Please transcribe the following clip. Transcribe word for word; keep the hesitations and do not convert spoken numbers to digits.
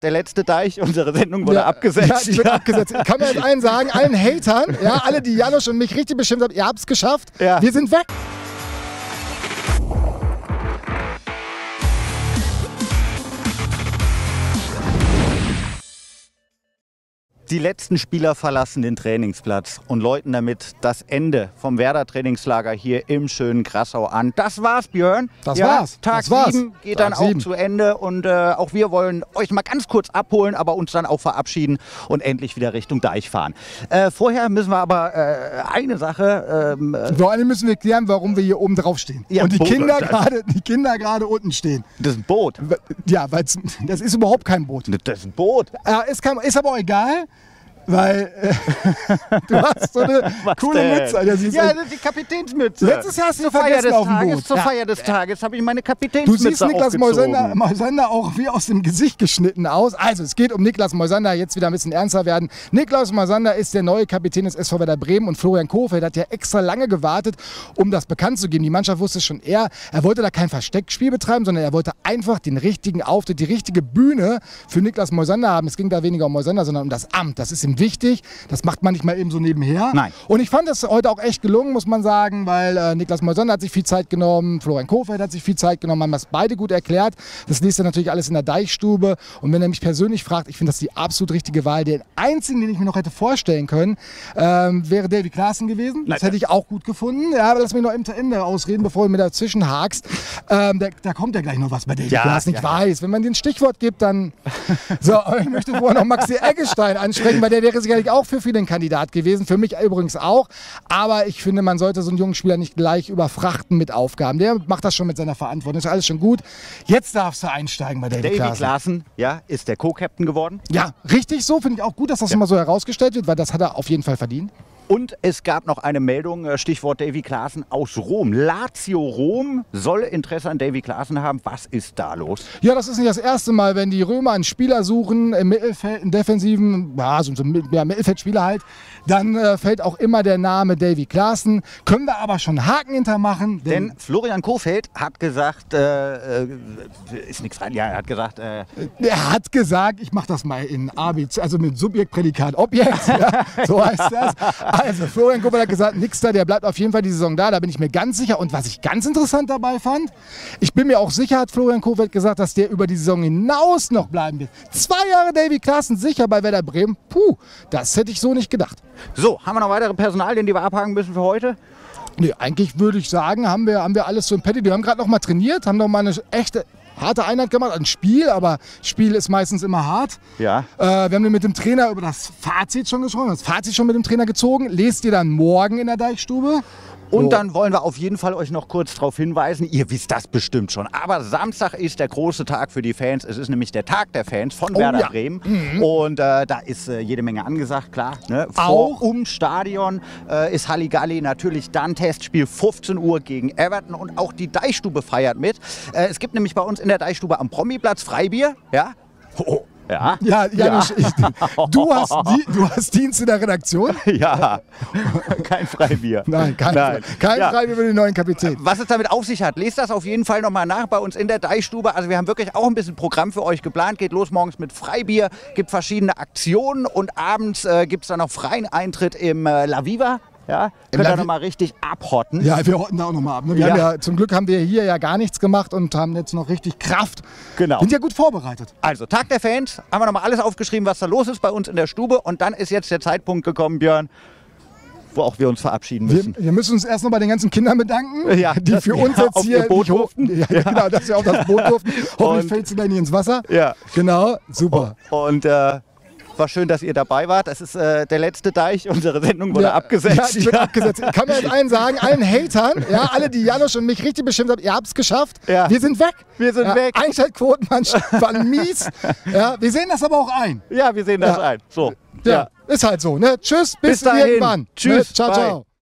der letzte Deich, unsere Sendung wurde ja, abgesetzt. Ja, die wird abgesetzt. Ich kann mir jetzt allen sagen, allen Hatern, ja, alle, die Janusz und mich richtig beschimpft haben, ihr habt es geschafft, ja. Wir sind weg. Die letzten Spieler verlassen den Trainingsplatz und läuten damit das Ende vom Werder-Trainingslager hier im schönen Grassau an. Das war's, Björn. Das ja, war's. Tag das war's. sieben geht Tag dann auch sieben. zu Ende und äh, auch wir wollen euch mal ganz kurz abholen, aber uns dann auch verabschieden und endlich wieder Richtung Deich fahren. Äh, vorher müssen wir aber äh, eine Sache... Ähm, Vor allem müssen wir klären, warum wir hier oben drauf stehen. Ja, und die Boot, Kinder das- gerade, die Kinder gerade unten stehen. das ist ein Boot. Ja, weil das ist überhaupt kein Boot. Das ist ein Boot. Ja, ist, kein, ist aber auch egal, weil äh, du hast so eine Was coole denn? Mütze. Alter, sie ist Ja, ein- das ist die Kapitänsmütze. Letztes Jahr hast du zur die Feier vergessen des auf dem Tages, Boot. Zur Ja. Feier des Tages habe ich meine Du Kapitänsmütze siehst Niklas aufgezogen. Moisander, Moisander auch wie aus dem Gesicht geschnitten aus. Also es geht um Niklas Moisander, jetzt wieder ein bisschen ernster werden. Niklas Moisander ist der neue Kapitän des S V Werder Bremen und Florian Kohfeldt hat ja extra lange gewartet, um das bekannt zu geben. Die Mannschaft wusste es schon eher. Er wollte da kein Versteckspiel betreiben, sondern er wollte einfach den richtigen Auftritt, die richtige Bühne für Niklas Moisander haben. Es ging da weniger um Moisander, sondern um das Amt. Das ist ihm wichtig. Das macht man nicht mal eben so nebenher. Nein. Und ich fand das heute auch echt gelungen, muss man sagen, weil äh, Niklas Moisander hat sich viel Zeit genommen, Florian Kohfeldt hat sich viel Zeit genommen, haben das beide gut erklärt. Das liest er natürlich alles in der Deichstube. Und wenn er mich persönlich fragt, ich finde das die absolut richtige Wahl. Den einzigen, den ich mir noch hätte vorstellen können, ähm, wäre Davy Klaassen gewesen. Das Nein. hätte ich auch gut gefunden. Ja, aber lass mich noch im Ende ausreden, bevor du mir dazwischen hakst. Ähm, da, da kommt ja gleich noch was bei Davy Ja, Klaassen. Ich ja, ja. weiß, wenn man den Stichwort gibt, dann... So, aber ich möchte vorher noch Maxi Eggestein ansprechen, weil der wäre sicherlich auch für viele ein Kandidat gewesen. Für mich übrigens auch. Aber ich finde, man sollte so einen jungen Spieler nicht gleich überfrachten mit Aufgaben. Der macht das schon mit seiner Verantwortung. Ist alles schon gut. Jetzt darfst du einsteigen bei Davy Davy Klaassen. Klaassen, ja, ist der Co-Captain geworden. Ja, richtig so. Finde ich auch gut, dass das immer so herausgestellt wird, weil das hat er auf jeden Fall verdient. Und es gab noch eine Meldung, äh, Stichwort Davy Klaassen aus Rom. Lazio Rom soll Interesse an Davy Klaassen haben. Was ist da los? Ja, das ist nicht das erste Mal, wenn die Römer einen Spieler suchen, im Mittelfeld, einen defensiven, ja, so ein ja, Mittelfeldspieler halt, dann äh, fällt auch immer der Name Davy Klaassen. Können wir aber schon einen Haken hintermachen. Denn Florian Kohfeldt hat gesagt, äh, äh, ist nichts rein, ja, er hat gesagt, äh, Er hat gesagt, ich mache das mal in A B C, also mit Subjekt, Prädikat, Objekt, ja, so heißt das. Also Florian Kohfeldt hat gesagt, nix da, der bleibt auf jeden Fall die Saison da, da bin ich mir ganz sicher. Und was ich ganz interessant dabei fand, ich bin mir auch sicher, hat Florian Kohfeldt gesagt, dass der über die Saison hinaus noch bleiben wird. Zwei Jahre Davy Klaassen sicher bei Werder Bremen, puh, das hätte ich so nicht gedacht. so, haben wir noch weitere Personalien, die wir abhaken müssen für heute? Nee, eigentlich würde ich sagen, haben wir, haben wir alles so im Petty. Wir haben gerade noch mal trainiert, haben noch mal eine echte harte Einheit gemacht, ein Spiel, aber Spiel ist meistens immer hart. Ja. Äh, wir haben mit dem Trainer über das Fazit schon gesprochen, das Fazit schon mit dem Trainer gezogen. Lest ihr dann morgen in der Deichstube. Und So. dann wollen wir auf jeden Fall euch noch kurz darauf hinweisen, ihr wisst das bestimmt schon, aber Samstag ist der große Tag für die Fans. Es ist nämlich der Tag der Fans von Oh, Werder ja. Bremen. Und äh, da ist äh, jede Menge angesagt, klar. Ne? Vor, Auch? um Stadion äh, ist Halligalli natürlich dann Testspiel fünfzehn Uhr gegen Everton und auch die Deichstube feiert mit. Äh, es gibt nämlich bei uns in der Deichstube am Promiplatz Freibier. Ja. Oh. Ja. Ja, Janusz, ich, du, hast die, du hast Dienst in der Redaktion? Ja, kein Freibier. Nein, kein, Nein. kein Ja. Freibier für den neuen Kapitän. Was es damit auf sich hat, lest das auf jeden Fall nochmal nach bei uns in der Deichstube. Also wir haben wirklich auch ein bisschen Programm für euch geplant. Geht los morgens mit Freibier, gibt verschiedene Aktionen und abends äh, gibt es dann noch freien Eintritt im äh, La Viva. Ja, könnt La ihr Vi- nochmal richtig abhotten. Ja, wir hotten da auch nochmal ab. Ne? Wir Ja. haben ja, zum Glück haben wir hier ja gar nichts gemacht und haben jetzt noch richtig Kraft. Genau. Sind ja gut vorbereitet. Also Tag der Fans, haben wir nochmal alles aufgeschrieben, was da los ist bei uns in der Stube. Und dann ist jetzt der Zeitpunkt gekommen, Björn, wo auch wir uns verabschieden Wir, müssen. wir müssen uns erst noch bei den ganzen Kindern bedanken, Ja, die dass für wir uns jetzt auf hier ihr Boot nicht hoch- durften. Ja, genau, dass wir auf das Boot durften. Hoffentlich Und- fällt sie gleich nicht ins Wasser. Ja. Genau, super. Und äh, war schön, dass ihr dabei wart. Das ist äh, der letzte Deich. Unsere Sendung wurde Ja, abgesetzt. Ja, die wird abgesetzt. Ich kann mir jetzt allen sagen, allen Hatern, ja, alle, die Janusz und mich richtig beschimpft haben, ihr habt es geschafft. Ja. Wir sind weg. Wir sind ja, weg. Einschaltquoten waren, waren mies. Ja, wir sehen das aber auch ein. Ja, wir sehen das Ja. ein. So. Ja, ist halt so. Ne? Tschüss, bis, Bis dahin. irgendwann. Tschüss, Ne? Ciao, bye. ciao.